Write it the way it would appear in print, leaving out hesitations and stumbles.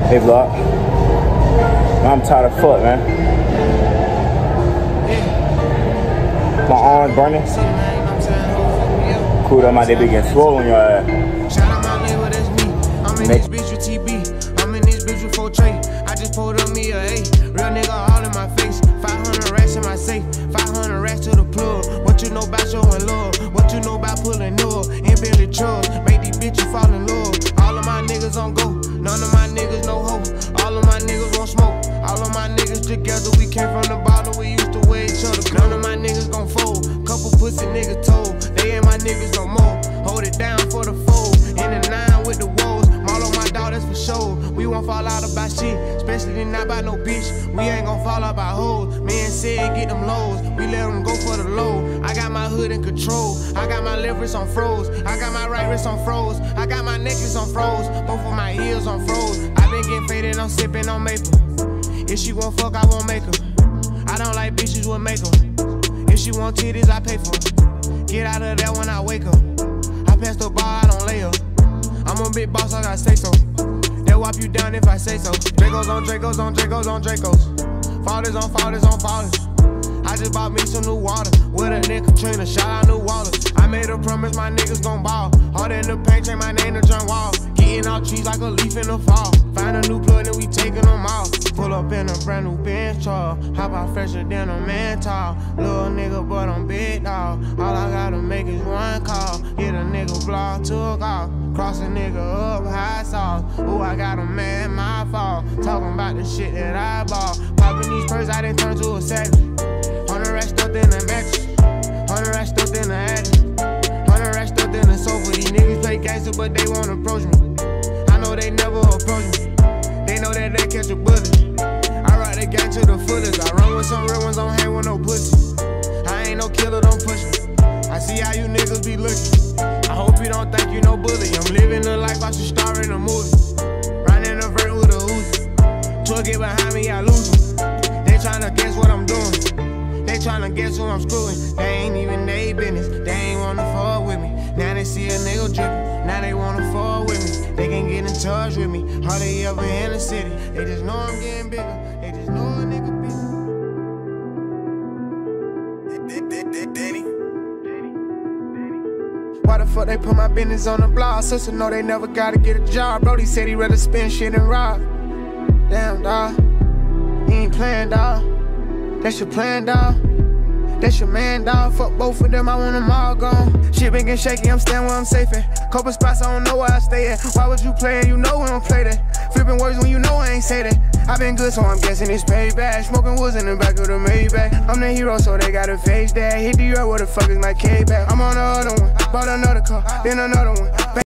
Hey vlog. I'm tired of fuck, man. My arms burning. Cool up my day be getting swollen on your ass. Shout out my label, that's me. I'm in this bitch with TB. I'm in this bitch with 4 tray. I just pulled up me a A. Real nigga all in my face. 500 racks in my safe. 500 racks to the plug. What you know about showing love? What you know about pulling up? In Bentley trucks. Make these bitches fall in love. All of my niggas on go. None of my niggas no hope. All of my niggas won't smoke. All of my niggas together. We came from the bottom. We used to wear each other. None of my niggas gon' fold. Couple pussy niggas told. They ain't my niggas no more. Hold it down for the fold. In the 9 with the woes. Maul on my dog, that's for sure. We won't fall out about shit. Especially not by no bitch. We ain't gon' fall out by hoes. Man said get them lows. We let them go for the low. I got my hood in control. I got my left wrist on froze. I got my right wrist on froze. I got my necklace on froze. Both of my ears on froze. I been getting faded, I'm sipping on maple. If she won't fuck, I won't make her. I don't like bitches with makeup. If she want titties, I pay for her. Get out of there when I wake up. I pass the bar, I don't lay up. I'm a big boss, I gotta say so. They'll wipe you down if I say so. Dracos on Dracos on Dracos on Dracos. Fathers on fathers on fathers. I just bought me some new water. With a nigga Katrina, shout out New Waters. I made a promise my niggas gon' ball. Hard in the paint, change my name to John Wall. Getting out trees like a leaf in the fall. Find a new plug and we taking them off. Pull up in a brand new Benz truck. Hop out fresher than a man tall. Little nigga, but I'm big dog. All I gotta make is one call. Get a nigga block, took off. Cross a nigga up, high sauce. Ooh, I got a man, my fault. Talking about the shit that I bought. Popping these purses, I done turned to a savage. 100 racks stuffed in the mattress. 100 racks stuffed in the attic. 100 racks stuffed in the sofa. These niggas play gangster, but they won't approach me. I know they never approach me. They know that they catch a bullet. I ride the gang to the fullest. I run with some real ones, don't hang with no pussy. I ain't no killer, don't push me. I see how you niggas be looking. I hope you don't think you no bully. I'm living the life I should star in a movie. Riding a vert with a Uzi. Truck get behind me, I lose them. They tryna guess what I'm doing. They tryna guess who I'm screwing. They ain't even they business. They ain't wanna fuck with me. Now they see a nigga drippin'. Now they wanna fuck with me. They can get in touch with me. Hardly ever in the city. They just know I'm getting bigger. They just know a nigga bigger. Why the fuck they put my business on the blog? Sister know they never gotta get a job. Brody said he rather spend shit and rob. Damn, dawg. He ain't playing, dawg. That's your plan, dawg. That's your man, dawg. Fuck both of them, I want them all gone. Shit been getting shaky, I'm staying where I'm safe at. Couple spots, I don't know where I stay at. Why would you play it? You know we don't play that. Flipping words when you know I ain't say that. I been good, so I'm guessing it's payback. Smoking woods in the back of the Maybach. I'm the hero, so they gotta face that. Hit the earth, where the fuck is my K-back? I'm on the other one, bought another car, then another one.